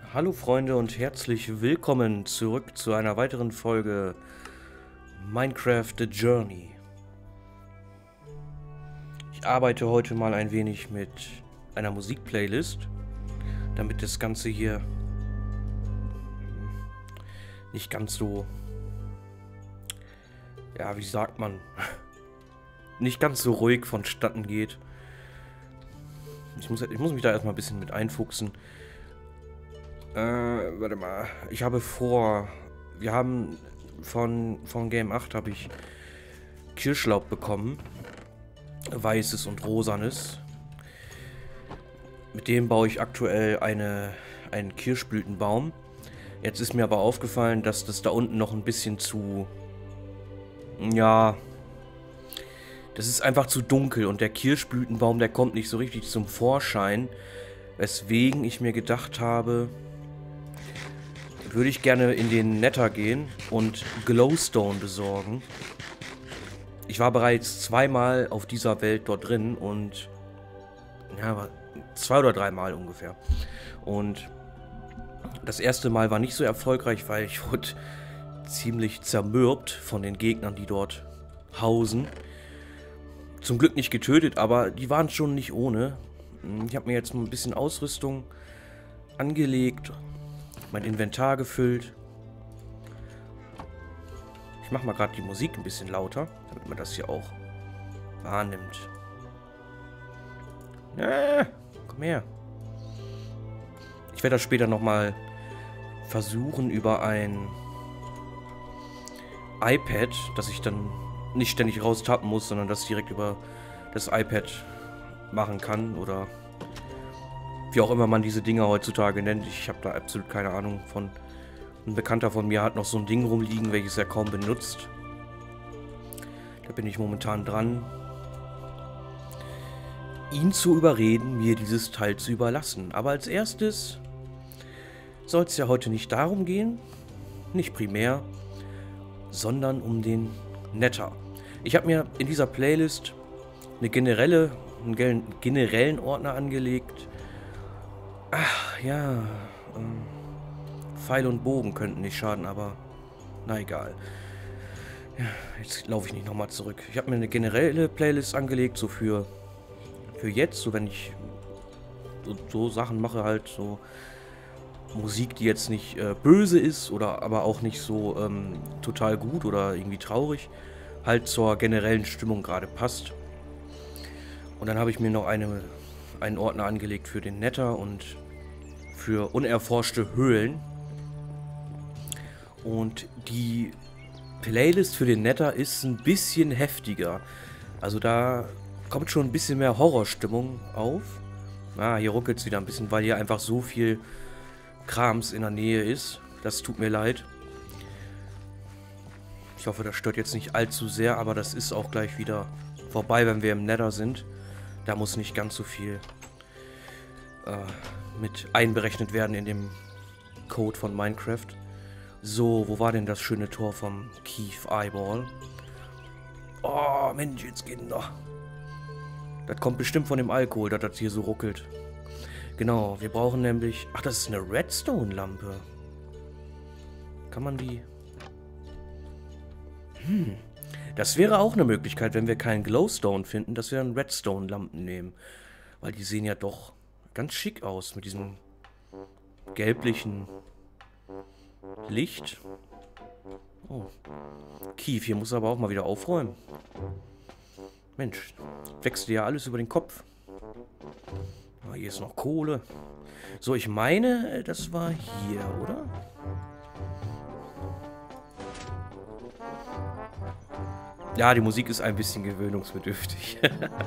Hallo Freunde und herzlich willkommen zurück zu einer weiteren Folge Minecraft The Journey. Ich arbeite heute mal ein wenig mit einer Musikplaylist, damit das Ganze hier nicht ganz so, ja, wie sagt man, nicht ganz so ruhig vonstatten geht. Ich muss mich da erstmal ein bisschen mit einfuchsen. Warte mal. Ich habe vor... Wir haben von Game 8 habe ich Kirschlaub bekommen. Weißes und rosanes. Mit dem baue ich aktuell einen Kirschblütenbaum. Jetzt ist mir aber aufgefallen, dass das da unten noch ein bisschen zu... Ja... Das ist einfach zu dunkel und der Kirschblütenbaum, der kommt nicht so richtig zum Vorschein. Weswegen ich mir gedacht habe... Würde ich gerne in den Nether gehen und Glowstone besorgen. Ich war bereits zweimal auf dieser Welt dort drin und... Ja, 2 oder 3 Mal ungefähr. Und das erste Mal war nicht so erfolgreich, weil ich wurde ziemlich zermürbt von den Gegnern, die dort hausen. Zum Glück nicht getötet, aber die waren schon nicht ohne. Ich habe mir jetzt mal ein bisschen Ausrüstung angelegt, mein Inventar gefüllt. Ich mache mal gerade die Musik ein bisschen lauter, damit man das hier auch wahrnimmt. Komm her. Ich werde das später nochmal versuchen über ein iPad, dass ich dann nicht ständig raustappen muss, sondern das direkt über das iPad machen kann oder wie auch immer man diese Dinger heutzutage nennt. Ich habe da absolut keine Ahnung von. Ein Bekannter von mir hat noch so ein Ding rumliegen, welches er kaum benutzt. Da bin ich momentan dran, ihn zu überreden, mir dieses Teil zu überlassen. Aber als erstes soll es ja heute nicht darum gehen, nicht primär, sondern um den Nether. Ich habe mir in dieser Playlist einen generellen Ordner angelegt. Ach, ja. Pfeil und Bogen könnten nicht schaden, aber na egal. Ja, jetzt laufe ich nicht nochmal zurück. Ich habe mir eine generelle Playlist angelegt, so für jetzt, so wenn ich so Sachen mache, halt so Musik, die jetzt nicht böse ist oder aber auch nicht so total gut oder irgendwie traurig, halt zur generellen Stimmung gerade passt. Und dann habe ich mir noch einen Ordner angelegt für den Nether und für unerforschte Höhlen. Und die Playlist für den Nether ist ein bisschen heftiger. Also da kommt schon ein bisschen mehr Horrorstimmung auf. Ah, hier ruckelt es wieder ein bisschen, weil hier einfach so viel Krams in der Nähe ist. Das tut mir leid. Ich hoffe, das stört jetzt nicht allzu sehr, aber das ist auch gleich wieder vorbei, wenn wir im Nether sind. Da muss nicht ganz so viel mit einberechnet werden in dem Code von Minecraft. So, wo war denn das schöne Tor vom Keith Eyeball? Oh, Mensch, jetzt geht noch. Das kommt bestimmt von dem Alkohol, dass das hier so ruckelt. Genau, wir brauchen nämlich... Ach, das ist eine Redstone-Lampe. Kann man die... Das wäre auch eine Möglichkeit, wenn wir keinen Glowstone finden, dass wir dann Redstone-Lampen nehmen. Weil die sehen ja doch ganz schick aus mit diesem gelblichen Licht. Oh. Keith, hier muss aber auch mal wieder aufräumen. Mensch, wächst dir ja alles über den Kopf. Ah, hier ist noch Kohle. So, ich meine, das war hier, oder? Ja, die Musik ist ein bisschen gewöhnungsbedürftig.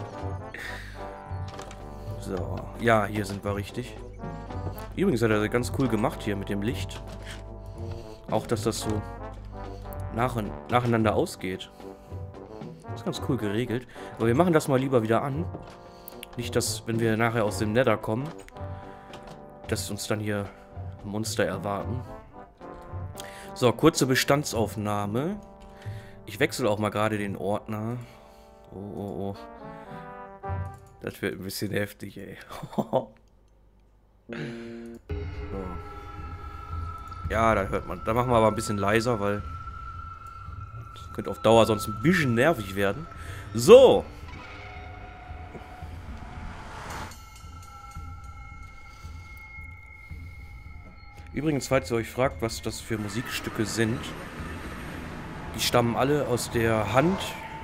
So, ja, hier sind wir richtig. Übrigens hat er ganz cool gemacht hier mit dem Licht. Auch, dass das so nacheinander ausgeht. Das ist ganz cool geregelt. Aber wir machen das mal lieber wieder an. Nicht, dass, wenn wir nachher aus dem Nether kommen, dass uns dann hier Monster erwarten. So, kurze Bestandsaufnahme. Ich wechsle auch mal gerade den Ordner. Oh. Das wird ein bisschen heftig, ey. So. Ja, da hört man. Da machen wir aber ein bisschen leiser, weil das könnte auf Dauer sonst ein bisschen nervig werden. So. Übrigens, falls ihr euch fragt, was das für Musikstücke sind, die stammen alle aus der Hand.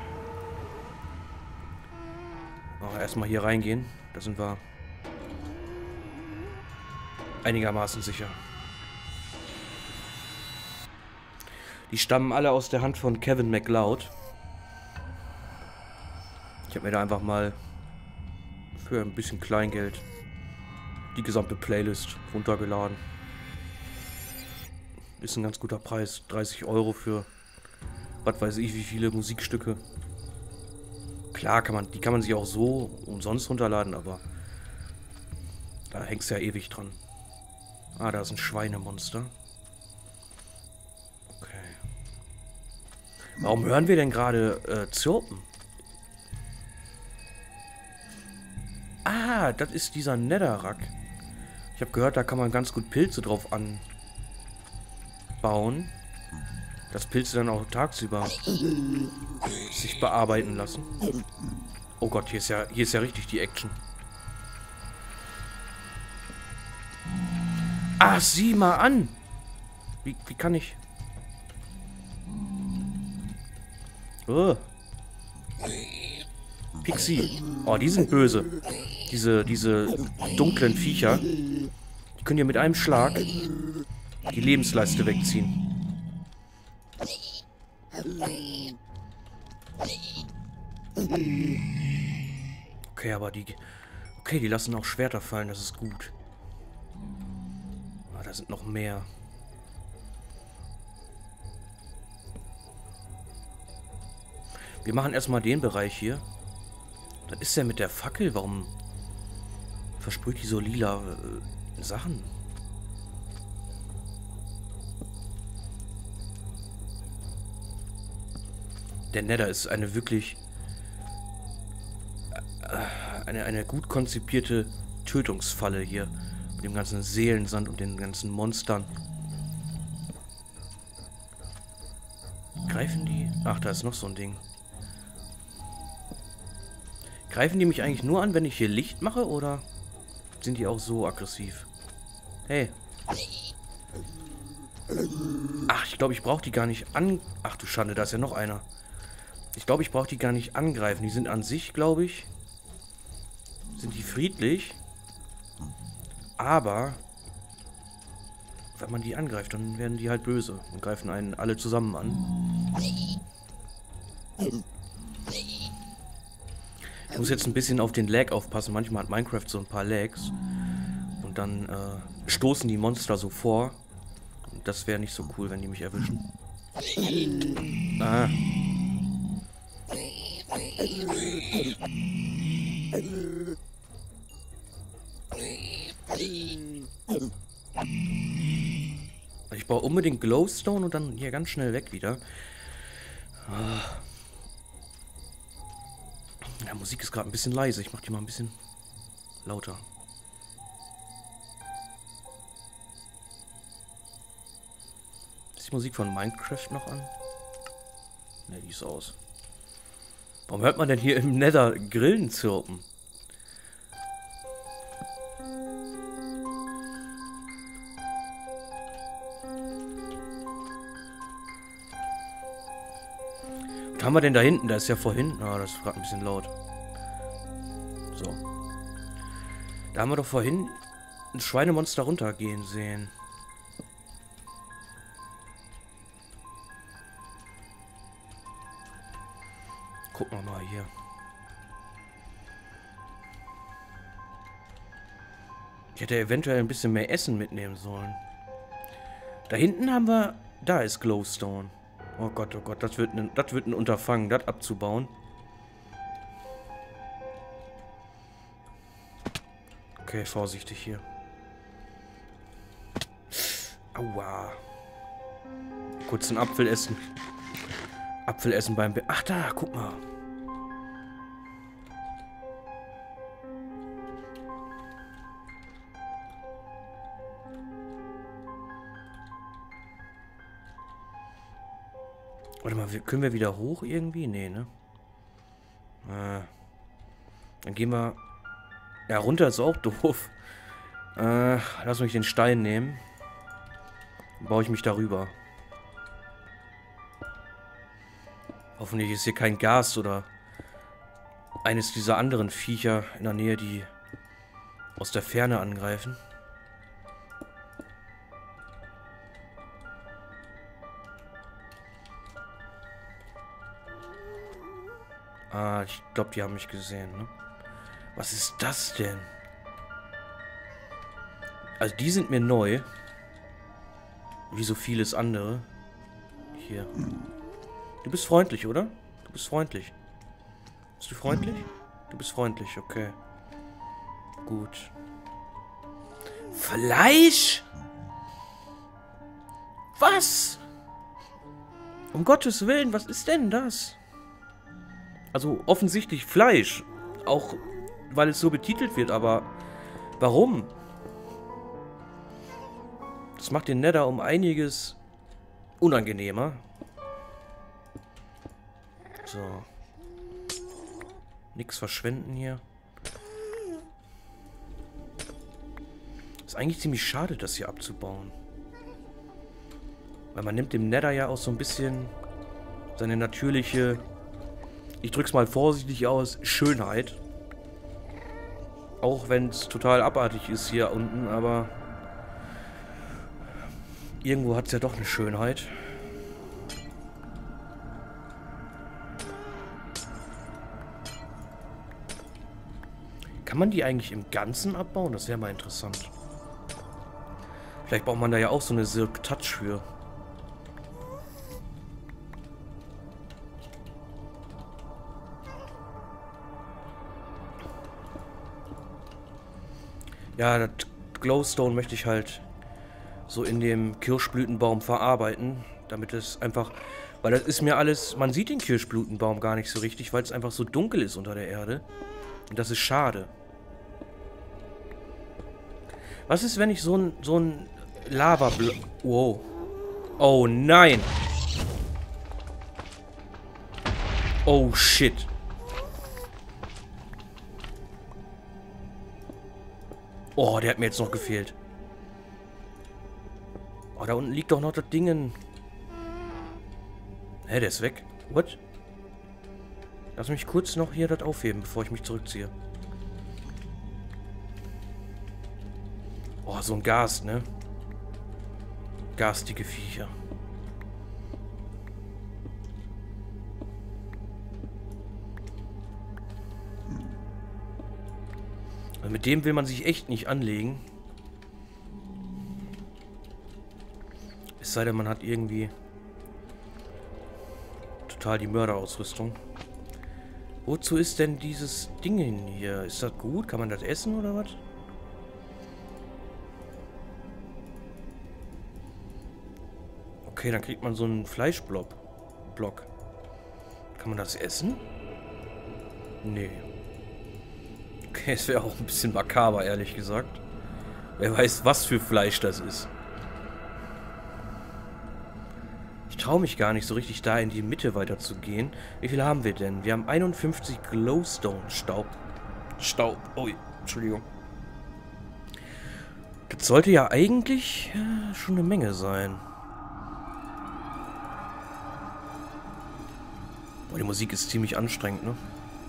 Oh, erstmal hier reingehen. Da sind wir einigermaßen sicher. Die stammen alle aus der Hand von Kevin MacLeod. Ich habe mir da einfach mal für ein bisschen Kleingeld die gesamte Playlist runtergeladen. Ist ein ganz guter Preis. 30 Euro für was weiß ich wie viele Musikstücke. Klar, die kann man sich auch so umsonst runterladen, aber da hängst du ja ewig dran. Ah, da ist ein Schweinemonster. Okay. Warum hören wir denn gerade Zirpen? Ah, das ist dieser Netherrack. Ich habe gehört, da kann man ganz gut Pilze drauf anbauen. Dass Pilze dann auch tagsüber sich bearbeiten lassen. Oh Gott, hier ist ja richtig die Action. Ah, sieh mal an! Wie kann ich... Oh. Pixie. Oh, die sind böse. Diese dunklen Viecher. Die können dir mit einem Schlag die Lebensleiste wegziehen. Okay, aber die... Okay, die lassen auch Schwerter fallen, das ist gut. Ah, da sind noch mehr. Wir machen erstmal den Bereich hier. Was ist denn mit der Fackel? Warum versprüht die so lila Sachen? Der Nether ist eine wirklich... Eine gut konzipierte Tötungsfalle hier. Mit dem ganzen Seelensand und den ganzen Monstern. Greifen die? Ach, da ist noch so ein Ding. Greifen die mich eigentlich nur an, wenn ich hier Licht mache, oder sind die auch so aggressiv? Hey. Ach, ich glaube, ich brauche die gar nicht an... Ach du Schande, da ist ja noch einer. Ich glaube, ich brauche die gar nicht angreifen. Die sind an sich, glaube ich... Sind die friedlich. Aber... Wenn man die angreift, dann werden die halt böse. Und greifen einen alle zusammen an. Ich muss jetzt ein bisschen auf den Lag aufpassen. Manchmal hat Minecraft so ein paar Lags. Und dann stoßen die Monster so vor. Und das wäre nicht so cool, wenn die mich erwischen. Ah. Ich brauche unbedingt Glowstone und dann hier ganz schnell weg wieder. Ja, Musik ist gerade ein bisschen leise. Ich mache die mal ein bisschen lauter. Ist die Musik von Minecraft noch an? Ne, die ist aus. Warum hört man denn hier im Nether Grillen zirpen? Was haben wir denn da hinten? Da ist ja vorhin... Ah, das ist gerade ein bisschen laut. So. Da haben wir doch vorhin ein Schweinemonster runtergehen sehen. Gucken wir mal hier. Ich hätte eventuell ein bisschen mehr Essen mitnehmen sollen. Da hinten haben wir... Da ist Glowstone. Oh Gott, das wird ein Unterfangen, das abzubauen. Okay, vorsichtig hier. Aua. Kurz einen Apfel essen. Apfel essen beim... Ach da, guck mal. Warte mal, können wir wieder hoch irgendwie? Nee, ne? Dann gehen wir... Ja, runter ist auch doof. Lass mich den Stein nehmen. Dann baue ich mich darüber. Hoffentlich ist hier kein Gas oder eines dieser anderen Viecher in der Nähe, die aus der Ferne angreifen. Ah, ich glaube, die haben mich gesehen, ne? Was ist das denn? Also die sind mir neu. Wie so vieles andere. Hier. Du bist freundlich, oder? Du bist freundlich. Bist du freundlich? Du bist freundlich, okay. Gut. Fleisch? Was? Um Gottes Willen, was ist denn das? Also offensichtlich Fleisch. Auch weil es so betitelt wird, aber warum? Das macht den Nether um einiges unangenehmer. So. Nix verschwenden hier. Ist eigentlich ziemlich schade, das hier abzubauen. Weil man nimmt dem Nether ja auch so ein bisschen seine natürliche, ich drück's mal vorsichtig aus, Schönheit. Auch wenn es total abartig ist hier unten, aber irgendwo hat es ja doch eine Schönheit. Kann man die eigentlich im Ganzen abbauen? Das wäre mal interessant. Vielleicht braucht man da ja auch so eine Silk Touch für. Ja, das Glowstone möchte ich halt so in dem Kirschblütenbaum verarbeiten, damit es einfach, weil das ist mir alles, man sieht den Kirschblütenbaum gar nicht so richtig, weil es einfach so dunkel ist unter der Erde. Und das ist schade. Was ist, wenn ich so ein Lava-Block... Wow. Oh nein. Oh shit. Oh, der hat mir jetzt noch gefehlt. Oh, da unten liegt doch noch das Ding. Hä, der ist weg. What? Lass mich kurz noch hier das aufheben, bevor ich mich zurückziehe. Oh, so ein Gas, ne? Garstige Viecher. Also mit dem will man sich echt nicht anlegen. Es sei denn, man hat irgendwie total die Mörderausrüstung. Wozu ist denn dieses Ding hier? Ist das gut? Kann man das essen oder was? Okay, dann kriegt man so einen Fleischblock. Kann man das essen? Nee. Okay, es wäre auch ein bisschen makaber, ehrlich gesagt. Wer weiß, was für Fleisch das ist. Ich traue mich gar nicht so richtig da in die Mitte weiter zu gehen. Wie viel haben wir denn? Wir haben 51 Glowstone-Staub. Oh, Entschuldigung. Das sollte ja eigentlich schon eine Menge sein. Oh, die Musik ist ziemlich anstrengend, ne?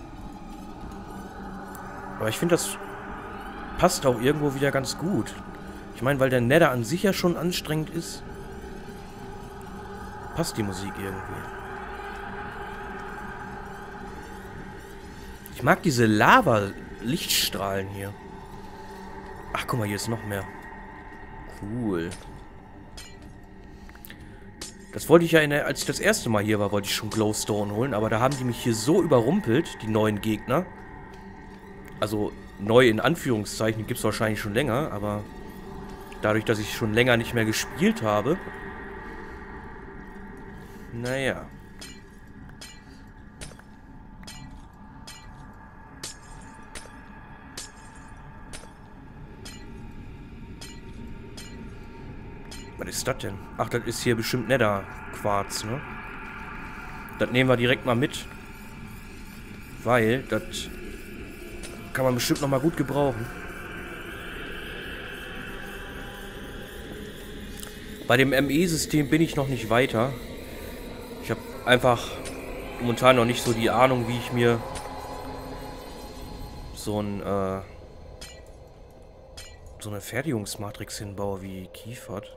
Aber ich finde, das passt auch irgendwo wieder ganz gut. Ich meine, weil der Nether an sich ja schon anstrengend ist, passt die Musik irgendwie. Ich mag diese Lava-Lichtstrahlen hier. Ach, guck mal, hier ist noch mehr. Cool. Das wollte ich ja, als ich das erste Mal hier war, wollte ich schon Glowstone holen. Aber da haben die mich hier so überrumpelt, die neuen Gegner. Also, neu in Anführungszeichen, gibt es wahrscheinlich schon länger. Aber dadurch, dass ich schon länger nicht mehr gespielt habe. Naja. Was ist das denn? Ach, das ist hier bestimmt Nether-Quarz, ne? Das nehmen wir direkt mal mit. Weil, das kann man bestimmt nochmal gut gebrauchen. Bei dem ME-System bin ich noch nicht weiter. Ich habe einfach momentan noch nicht so die Ahnung, wie ich mir so eine Fertigungsmatrix hinbaue wie Kiefert.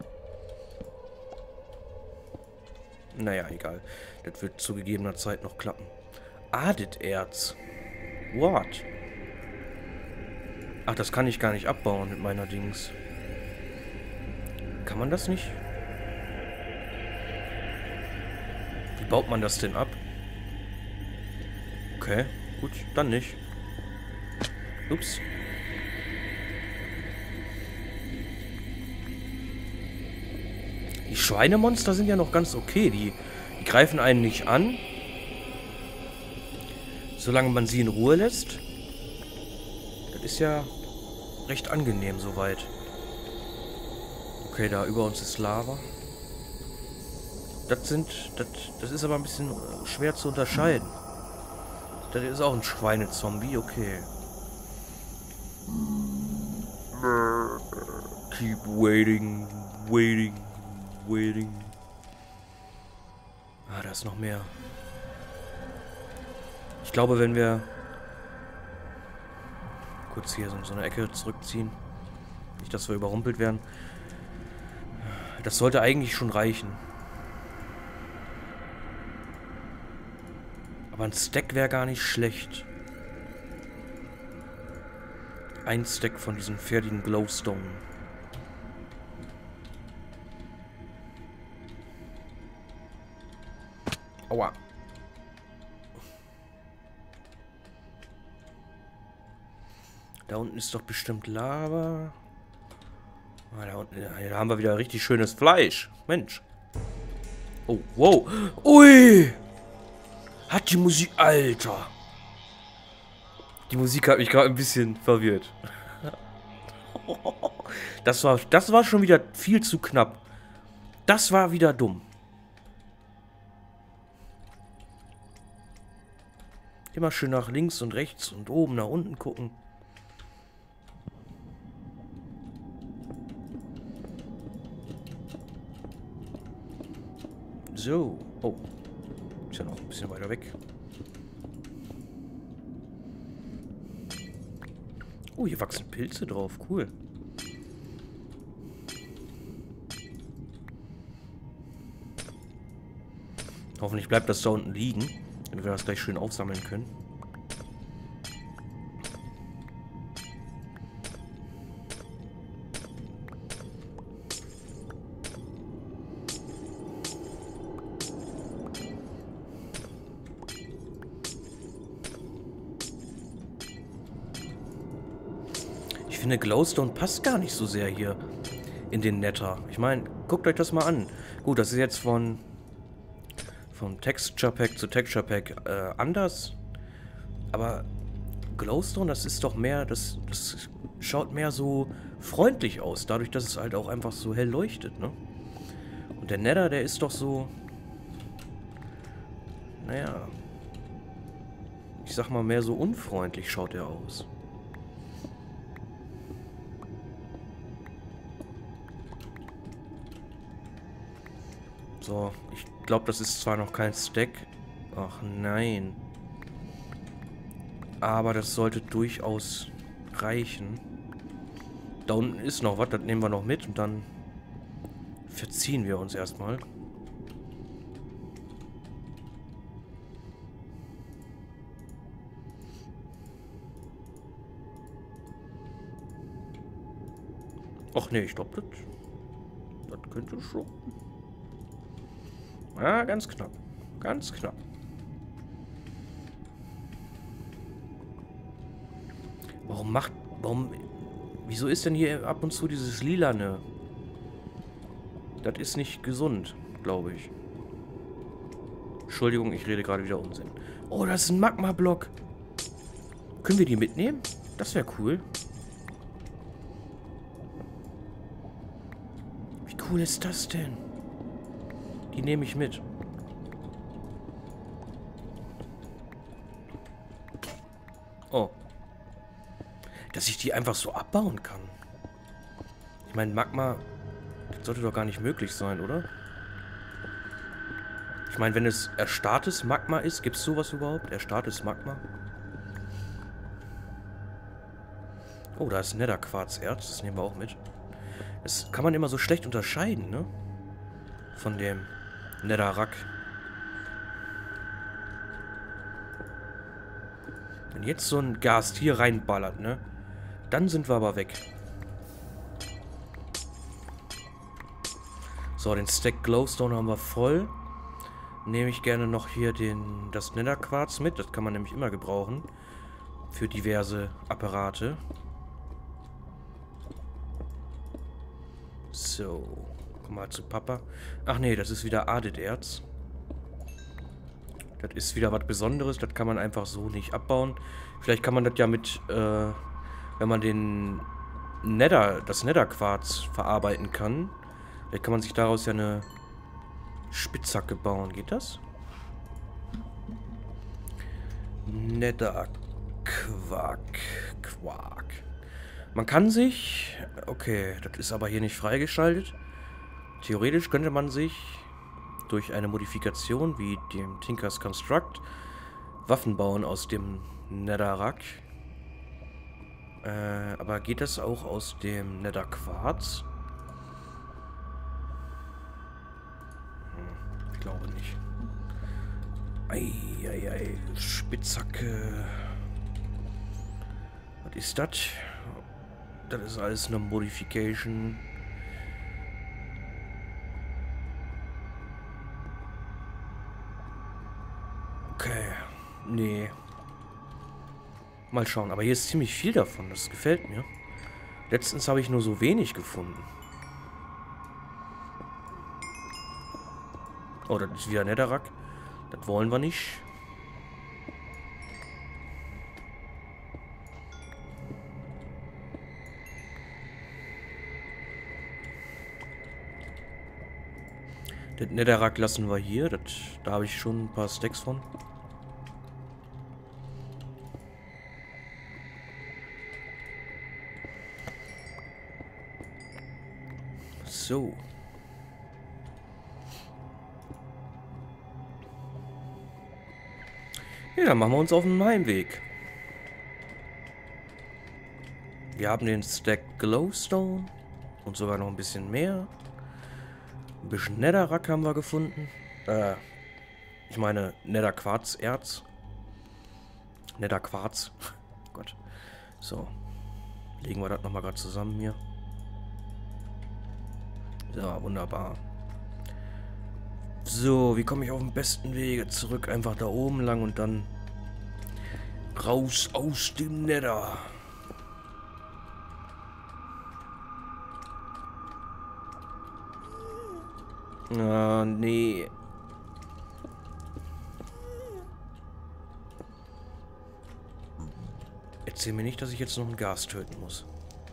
Naja, egal. Das wird zu gegebener Zeit noch klappen. Aditerz. What? Ach, das kann ich gar nicht abbauen mit meiner Dings. Kann man das nicht? Wie baut man das denn ab? Okay, gut, dann nicht. Ups. Die Schweinemonster sind ja noch ganz okay. Die greifen einen nicht an. Solange man sie in Ruhe lässt. Das ist ja recht angenehm soweit. Okay, da über uns ist Lava. Das ist aber ein bisschen schwer zu unterscheiden. Das ist auch ein Schweinezombie, okay. Keep waiting, waiting, waiting. Ah, da ist noch mehr. Ich glaube, wenn wir kurz hier so eine Ecke zurückziehen, nicht, dass wir überrumpelt werden, das sollte eigentlich schon reichen. Aber ein Stack wäre gar nicht schlecht. Ein Stack von diesem fertigen Glowstone. Aua. Da unten ist doch bestimmt Lava. Ah, da unten, da haben wir wieder richtig schönes Fleisch. Mensch. Oh, wow. Ui. Hat die Musik... Alter. Die Musik hat mich gerade ein bisschen verwirrt. Das war schon wieder viel zu knapp. Das war wieder dumm. Immer schön nach links und rechts und oben nach unten gucken. So. Oh. Ist ja noch ein bisschen weiter weg. Oh, hier wachsen Pilze drauf. Cool. Hoffentlich bleibt das da unten liegen, damit wir das gleich schön aufsammeln können. Ich finde, Glowstone passt gar nicht so sehr hier in den Nether. Ich meine, guckt euch das mal an. Gut, das ist jetzt vom Texture Pack zu Texture Pack anders. Aber Glowstone, das ist doch mehr, das schaut mehr so freundlich aus. Dadurch, dass es halt auch einfach so hell leuchtet, ne? Und der Nether, der ist doch so... Naja... Ich sag mal, mehr so unfreundlich schaut er aus. So, ich glaube, das ist zwar noch kein Stack. Ach nein. Aber das sollte durchaus reichen. Da unten ist noch was, das nehmen wir noch mit und dann verziehen wir uns erstmal. Ach nee, ich glaube, das könnte schon. Ah, ganz knapp. Ganz knapp. Wieso ist denn hier ab und zu dieses Lilane? Das ist nicht gesund, glaube ich. Entschuldigung, ich rede gerade wieder Unsinn. Oh, das ist ein Magma-Block. Können wir die mitnehmen? Das wäre cool. Wie cool ist das denn? Die nehme ich mit. dass ich die einfach so abbauen kann. Ich meine, Magma, das sollte doch gar nicht möglich sein, oder? Ich meine, wenn es erstarrtes Magma ist, gibt es sowas überhaupt? Erstarrtes Magma? Oh, da ist Netherquarzerz, das nehmen wir auch mit. Das kann man immer so schlecht unterscheiden, ne? Von dem Netherrack. Wenn jetzt so ein Gas hier reinballert, ne? Dann sind wir aber weg. So, den Stack Glowstone haben wir voll. Nehme ich gerne noch hier das Netherquarz mit. Das kann man nämlich immer gebrauchen. Für diverse Apparate. So. Komm mal zu Papa. Ach nee, das ist wieder Aditerz. Das ist wieder was Besonderes. Das kann man einfach so nicht abbauen. Vielleicht kann man das ja mit, wenn man das Netherquarz verarbeiten kann. Vielleicht kann man sich daraus ja eine Spitzhacke bauen. Geht das? Netherquark. Man kann sich... Okay, das ist aber hier nicht freigeschaltet. Theoretisch könnte man sich durch eine Modifikation wie dem Tinker's Construct Waffen bauen aus dem Netherrack. Aber geht das auch aus dem Netherquarz? Ich glaube nicht. Eieiei, Spitzhacke. Was ist das? Das ist alles eine Modification. Okay. Nee. Mal schauen. Aber hier ist ziemlich viel davon. Das gefällt mir. Letztens habe ich nur so wenig gefunden. Oh, das ist wieder Netherrack. Das wollen wir nicht. Den Netherrack lassen wir hier. Da habe ich schon ein paar Stacks von. So. Ja, dann machen wir uns auf den Heimweg. Wir haben den Stack Glowstone und sogar noch ein bisschen mehr. Ein bisschen Netherrack haben wir gefunden. Ich meine Netherquarzerz. Netherquarz. Gott. So. Legen wir das nochmal gerade zusammen hier. Ja, wunderbar. So, wie komme ich auf den besten Wege zurück? Einfach da oben lang und dann raus aus dem Nether. Ah, nee. Erzähl mir nicht, dass ich jetzt noch ein Gas töten muss.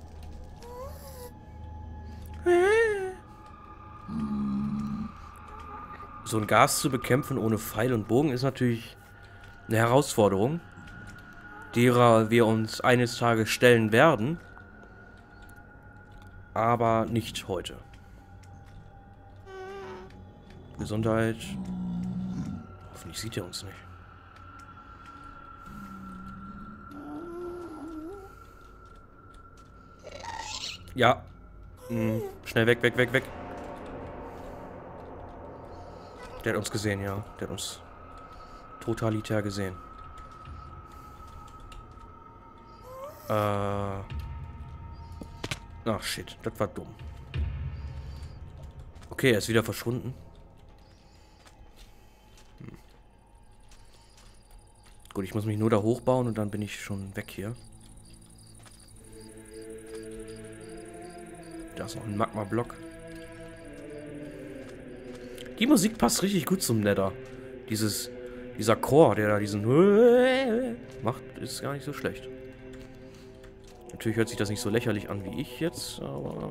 So ein Gas zu bekämpfen ohne Pfeil und Bogen ist natürlich eine Herausforderung, derer wir uns eines Tages stellen werden, aber nicht heute. Gesundheit. Hoffentlich sieht er uns nicht. Ja. Schnell weg, weg, weg, weg. Der hat uns gesehen, ja. Der hat uns totalitär gesehen. Ach, shit. Das war dumm. Okay, er ist wieder verschwunden. Gut, ich muss mich nur da hochbauen und dann bin ich schon weg hier. Da ist noch ein Magma-Block. Die Musik passt richtig gut zum Nether. Dieser Chor, der da diesen macht, ist gar nicht so schlecht. Natürlich hört sich das nicht so lächerlich an wie ich jetzt, aber...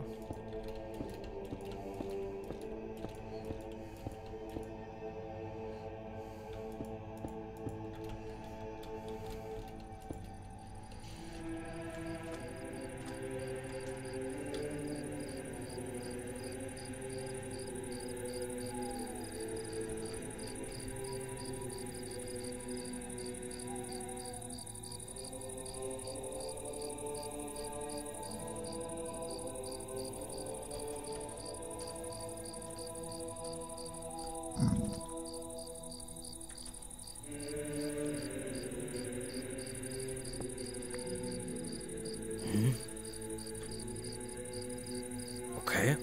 Okay.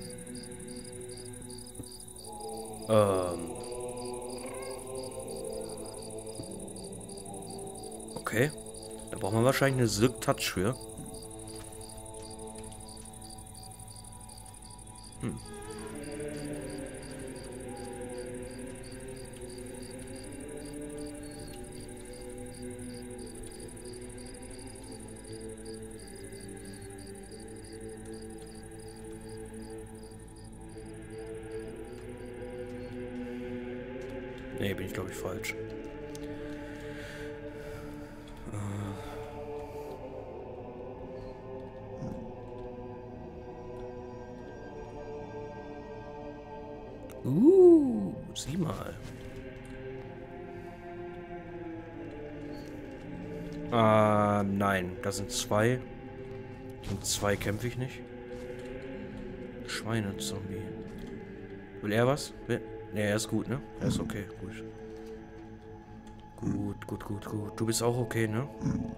Okay. Da braucht man wahrscheinlich eine Silk Touch für. Hm. Nee, bin ich glaube ich falsch. Sieh mal. Nein, das sind zwei. Gegen zwei kämpfe ich nicht. Schweinezombie. Will er was? Ne, er ist gut, ne? Er ist okay, gut. Gut. Du bist auch okay, ne?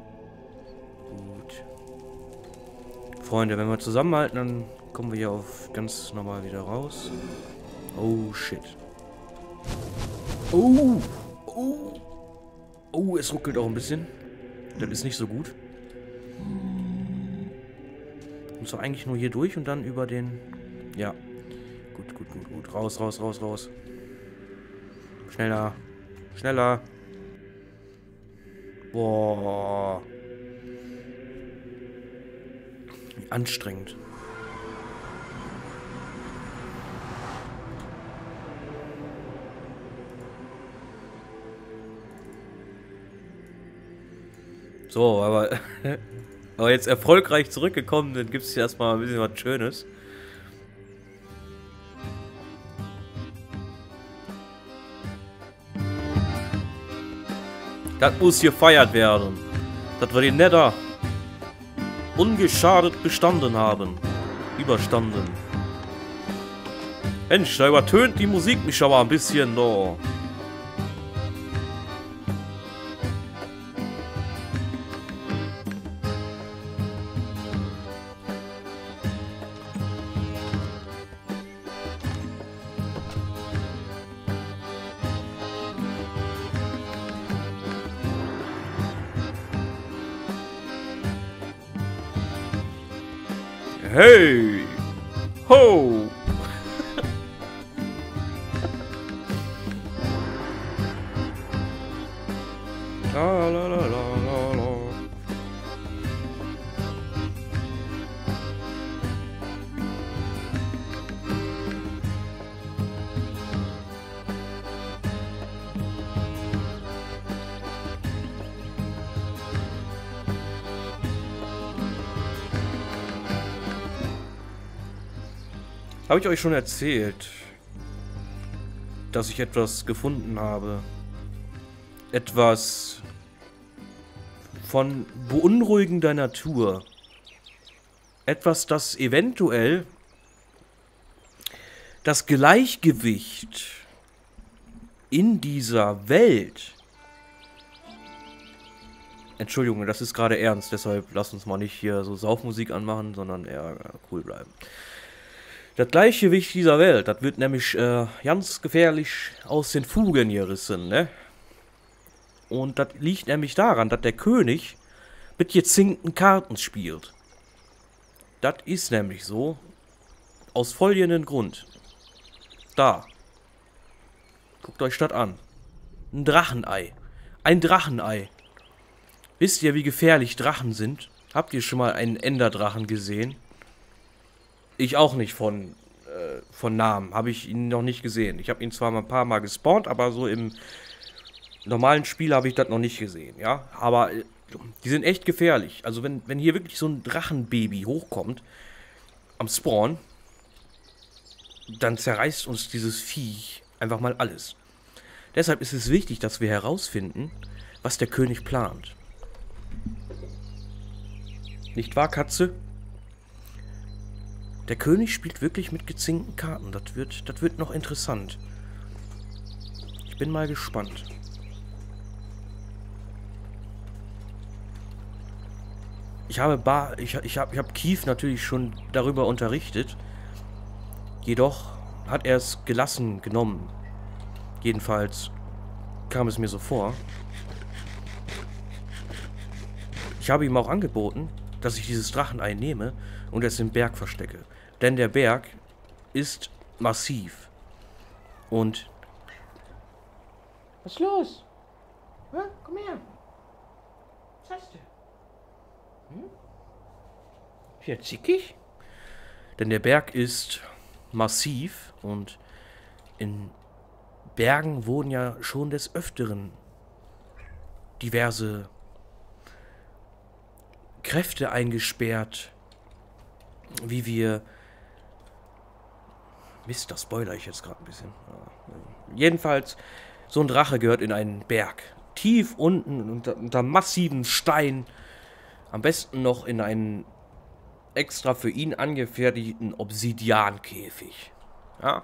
Gut. Freunde, wenn wir zusammenhalten, dann kommen wir hier auf ganz normal wieder raus. Oh, shit. Oh, es ruckelt auch ein bisschen. Das ist nicht so gut. Muss doch eigentlich nur hier durch und dann über den... Ja. Gut. Raus. Schneller. Boah. Wie anstrengend. So, aber jetzt erfolgreich zurückgekommen, dann gibt es hier erstmal ein bisschen was Schönes. Das muss gefeiert werden. Dass wir den Nether ungeschadet bestanden haben. Überstanden. Mensch, da übertönt die Musik mich aber ein bisschen, da. Hey! Ho! La la la la la la. Habe ich euch schon erzählt, dass ich etwas gefunden habe? Etwas von beunruhigender Natur. Etwas, das eventuell das Gleichgewicht in dieser Welt... Entschuldigung, das ist gerade ernst, deshalb lasst uns mal nicht hier so Saufmusik anmachen, sondern eher cool bleiben. Das Gleichgewicht dieser Welt, das wird nämlich ganz gefährlich aus den Fugen gerissen, ne? Und das liegt nämlich daran, dass der König mit gezinkten Karten spielt. Das ist nämlich so, aus folgendem Grund. Da. Guckt euch das an. Ein Drachenei. Ein Drachenei. Wisst ihr, wie gefährlich Drachen sind? Habt ihr schon mal einen Enderdrachen gesehen? Ich auch nicht von Namen. Habe ich ihn noch nicht gesehen. Ich habe ihn zwar mal ein paar Mal gespawnt, aber so im normalen Spiel habe ich das noch nicht gesehen, ja. Aber die sind echt gefährlich. Also wenn hier wirklich so ein Drachenbaby hochkommt am Spawn, dann zerreißt uns dieses Viech einfach mal alles. Deshalb ist es wichtig, dass wir herausfinden, was der König plant. Nicht wahr, Katze? Der König spielt wirklich mit gezinkten Karten. Das wird noch interessant. Ich bin mal gespannt. Ich habe Keith natürlich schon darüber unterrichtet, Jedoch hat er es gelassen genommen. Jedenfalls kam es mir so vor. Ich habe ihm auch angeboten, dass ich dieses Drachenei nehme und es im Berg verstecke. Denn der Berg ist massiv. Und... Was ist los? Hä? Komm her. Was hast du? Hm? Hier zickig? Denn der Berg ist massiv und in Bergen wurden ja schon des Öfteren diverse Kräfte eingesperrt, wie wir... Mist, das spoiler ich jetzt gerade ein bisschen. Jedenfalls, so ein Drache gehört in einen Berg. Tief unten, unter massiven Stein. Am besten noch in einen extra für ihn angefertigten Obsidiankäfig. Ja.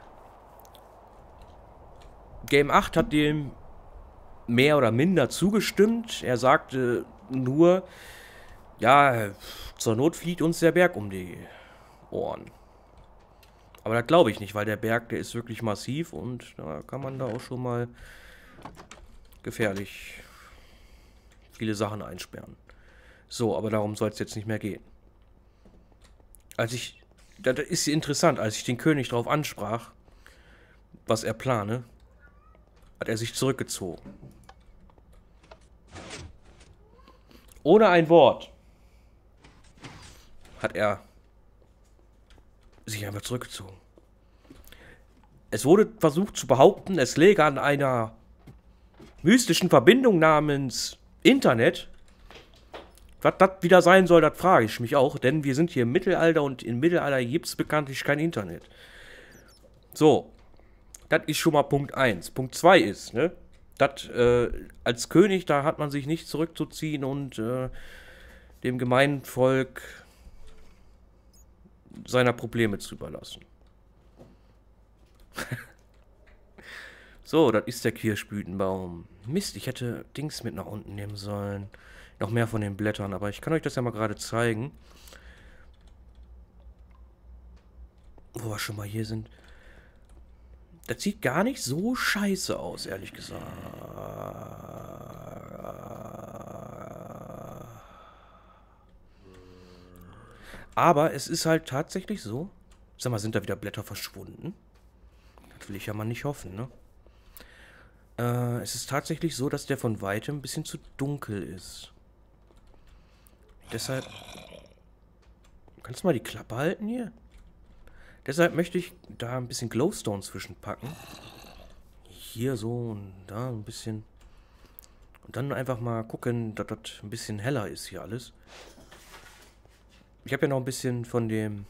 Game 8 hat dem mehr oder minder zugestimmt. Er sagte nur, ja, zur Not fliegt uns der Berg um die Ohren. Aber das glaube ich nicht, weil der Berg, der ist wirklich massiv und da kann man da auch schon mal gefährlich viele Sachen einsperren. So, aber darum soll es jetzt nicht mehr gehen. Das ist interessant, als ich den König darauf ansprach, was er plane, hat er sich zurückgezogen. Ohne ein Wort hat er sich einfach zurückgezogen. Es wurde versucht zu behaupten, es läge an einer mystischen Verbindung namens Internet. Was das wieder sein soll, das frage ich mich auch, denn wir sind hier im Mittelalter und im Mittelalter gibt es bekanntlich kein Internet. So, das ist schon mal Punkt 1. Punkt 2 ist, ne, das als König, da hat man sich nicht zurückzuziehen und dem gemeinen Volk seiner Probleme zu überlassen. So, das ist der Kirschblütenbaum. Mist, ich hätte Dings mit nach unten nehmen sollen. Noch mehr von den Blättern, aber ich kann euch das ja mal gerade zeigen. Wo wir schon mal hier sind. Das sieht gar nicht so scheiße aus, ehrlich gesagt. Aber es ist halt tatsächlich so. Sag mal, sind da wieder Blätter verschwunden? Das will ich ja mal nicht hoffen, ne? Es ist tatsächlich so, dass der von weitem ein bisschen zu dunkel ist. Deshalb... Kannst du mal die Klappe halten hier? Deshalb möchte ich da ein bisschen Glowstone zwischenpacken. Hier so und da ein bisschen. Und dann einfach mal gucken, dass das ein bisschen heller ist hier alles. Ich habe ja noch ein bisschen von dem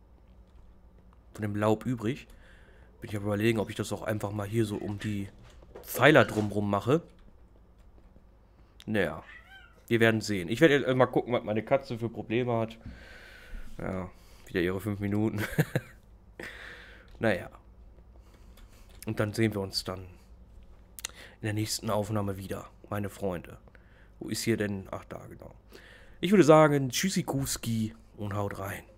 Laub übrig. Bin ich aber überlegen, ob ich das auch einfach mal hier so um die Pfeiler drumrum mache. Naja, wir werden sehen. Ich werde mal gucken, was meine Katze für Probleme hat. Ja, wieder ihre 5 Minuten. Naja. Und dann sehen wir uns dann in der nächsten Aufnahme wieder, meine Freunde. Wo ist hier denn? Ach, da, genau. Ich würde sagen, Tschüssikuski und haut rein.